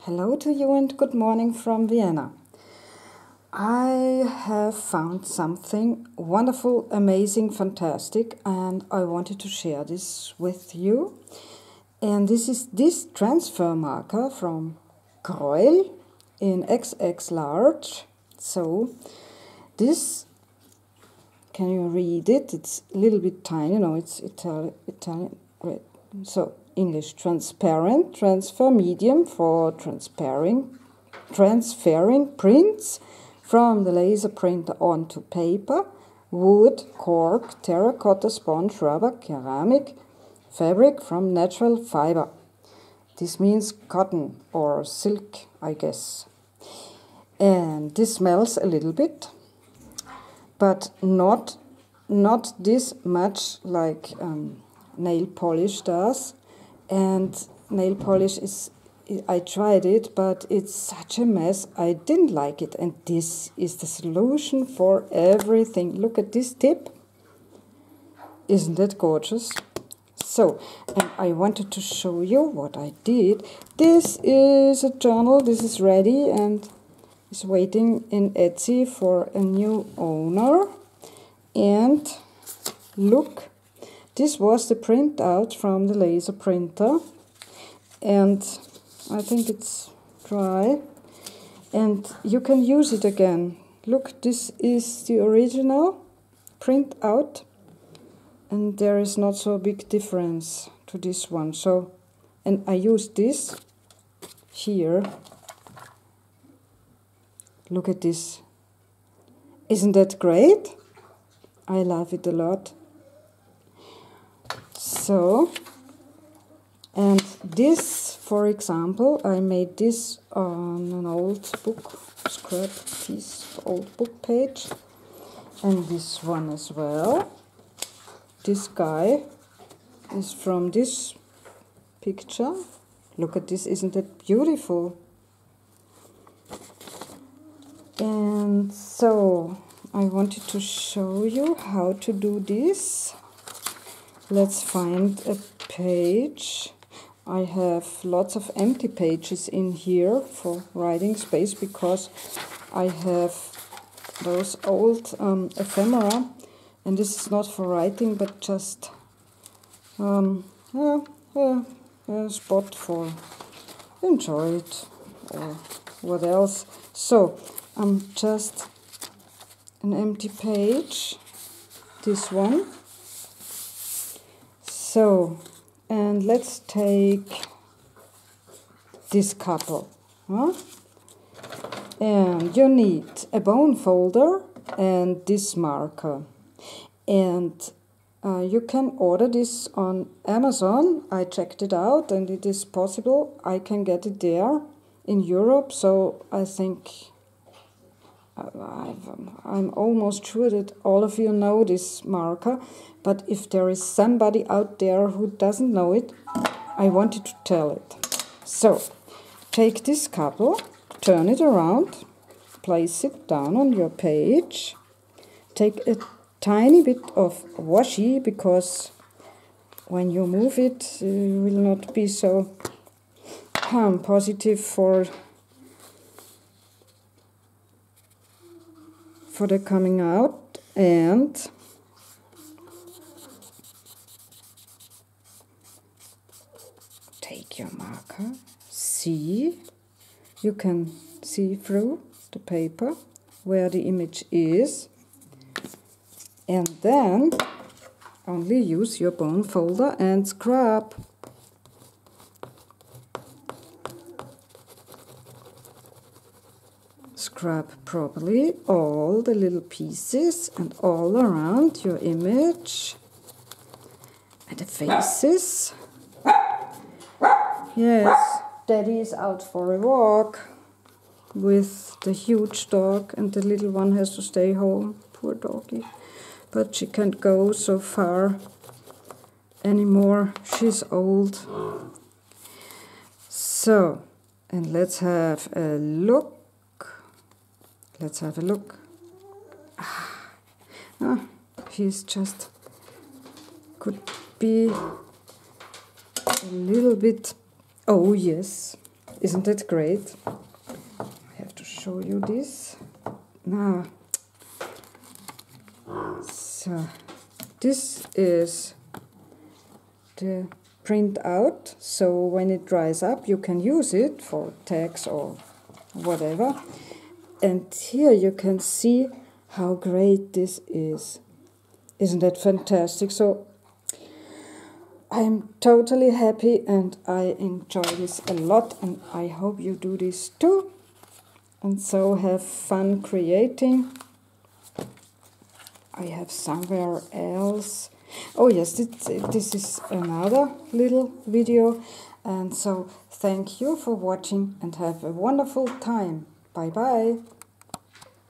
Hello to you and good morning from Vienna. I have found something wonderful, amazing, fantastic, and I wanted to share this with you. And this is this transfer marker from Kreul in XX large. So this, can you read it? It's a little bit tiny, no, it's Italian, right. So English, transparent, transfer medium for transferring prints from the laser printer onto paper, wood, cork, terracotta, sponge, rubber, ceramic, fabric from natural fiber. This means cotton or silk, I guess. And this smells a little bit, but not this much like nail polish does. And nail polish is, I tried it, but it's such a mess. I didn't like it. And this is the solution for everything. Look at this tip. Isn't that gorgeous? So, and I wanted to show you what I did. This is a journal. This is ready and is waiting in Etsy for a new owner. And look. This was the printout from the laser printer, and I think it's dry, and you can use it again. Look, this is the original printout, and there is not so big difference to this one. So, and I use this here. Look at this. Isn't that great? I love it a lot. So, and this, for example, I made this on an old book, scrap piece, old book page, and this one as well. This guy is from this picture. Look at this, isn't it beautiful? And so, I wanted to show you how to do this. Let's find a page. I have lots of empty pages in here for writing space because I have those old ephemera, and this is not for writing but just a spot for enjoy it or what else. So just an empty page, this one. So, and let's take this couple. And you need a bone folder and this marker. And you can order this on Amazon. I checked it out and it is possible. I can get it there in Europe. So I think I'm almost sure that all of you know this marker, but if there is somebody out there who doesn't know it, I wanted to tell it. So, take this couple, turn it around, place it down on your page, take a tiny bit of washi, because when you move it, it will not be so positive for the coming out, and take your marker, see, you can see through the paper where the image is, and then only use your bone folder and scrub. Scrub properly all the little pieces and all around your image and the faces. Yes, Daddy is out for a walk with the huge dog and the little one has to stay home, poor doggy. But she can't go so far anymore, she's old. So, and let's have a look. Let's have a look. He's just, could be a little bit, oh yes, Isn't it great? I have to show you this. Now, so this is the print out, so when it dries up you can use it for tags or whatever. And here you can see how great this is. Isn't that fantastic? So I'm totally happy and I enjoy this a lot, and I hope you do this too. And so have fun creating. I have somewhere else. Oh yes, this is another little video. And so thank you for watching and have a wonderful time. Bye bye.